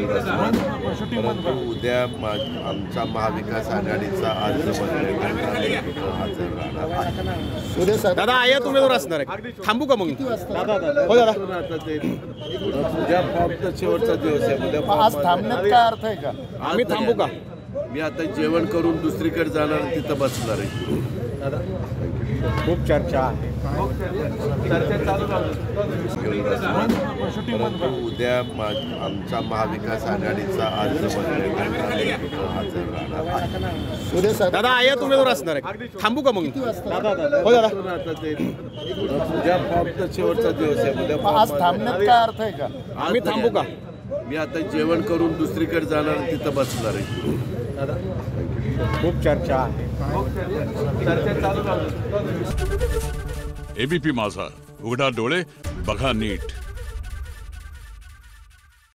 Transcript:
परंतु उद्या आमचा महाविकास आघाडीचा अर्ज हजर राहणार आहे. दादा आयात उमेदवार असणार आहे, थांबू का मग? हो दादा, उद्या फॉर्मचा शेवटचा दिवस आहे. उद्या आज थांबण्यात काय अर्थ आहे का? आम्ही थांबू का? मी आता जेवण करून दुसरीकडे जाणार आणि तिथं बसणार आहे. खूप चर्चा आहे. परंतु उद्या आमचा महाविकास आघाडीचा अर्ज हजर राहणार आहे. दादा आयात उमेदवार असणार आहे, थांबू का मग? हो दादा, उद्या फॉर्मचा शेवटचा दिवस आहे. उद्या आज थांबण्यात काय अर्थ आहे का? आम्ही थांबू का? मी आता जेवण करून दुसरीकडे जाणार आणि तिथं बसणार आहे. खूप चर्चा आहे. एबीपी माझा, उघडा डोळे बघा नीट.